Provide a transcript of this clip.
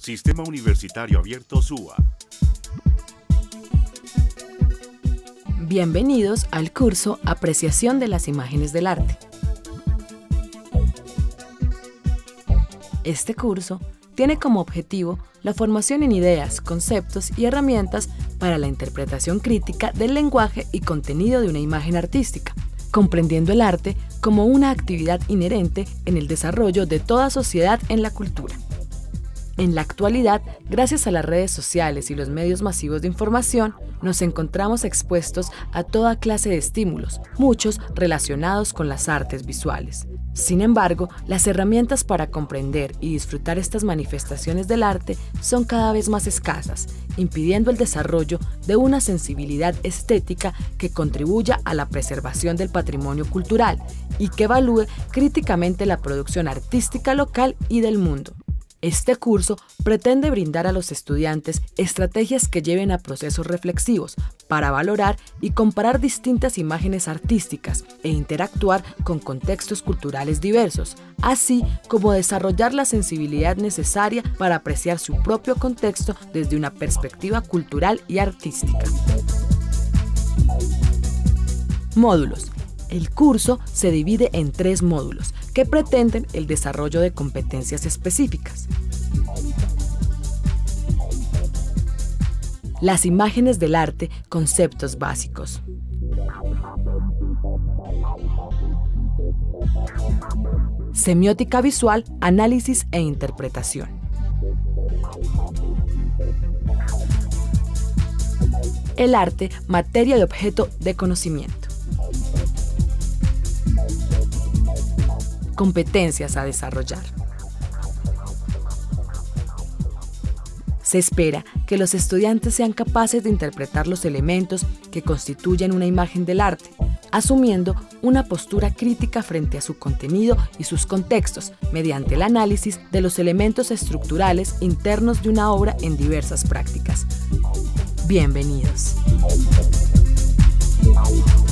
Sistema Universitario Abierto SUA. Bienvenidos al curso Apreciación de las imágenes del arte. Este curso tiene como objetivo la formación en ideas, conceptos y herramientas para la interpretación crítica del lenguaje y contenido de una imagen artística, comprendiendo el arte como una actividad inherente en el desarrollo de toda sociedad en la cultura. En la actualidad, gracias a las redes sociales y los medios masivos de información, nos encontramos expuestos a toda clase de estímulos, muchos relacionados con las artes visuales. Sin embargo, las herramientas para comprender y disfrutar estas manifestaciones del arte son cada vez más escasas, impidiendo el desarrollo de una sensibilidad estética que contribuya a la preservación del patrimonio cultural y que evalúe críticamente la producción artística local y del mundo. Este curso pretende brindar a los estudiantes estrategias que lleven a procesos reflexivos para valorar y comparar distintas imágenes artísticas e interactuar con contextos culturales diversos, así como desarrollar la sensibilidad necesaria para apreciar su propio contexto desde una perspectiva cultural y artística. Módulos. El curso se divide en 3 módulos que pretenden el desarrollo de competencias específicas. Las imágenes del arte, conceptos básicos. Semiótica visual, análisis e interpretación. El arte, materia de objeto de conocimiento. Competencias a desarrollar. Se espera que los estudiantes sean capaces de interpretar los elementos que constituyen una imagen del arte, asumiendo una postura crítica frente a su contenido y sus contextos, mediante el análisis de los elementos estructurales internos de una obra en diversas prácticas. Bienvenidos.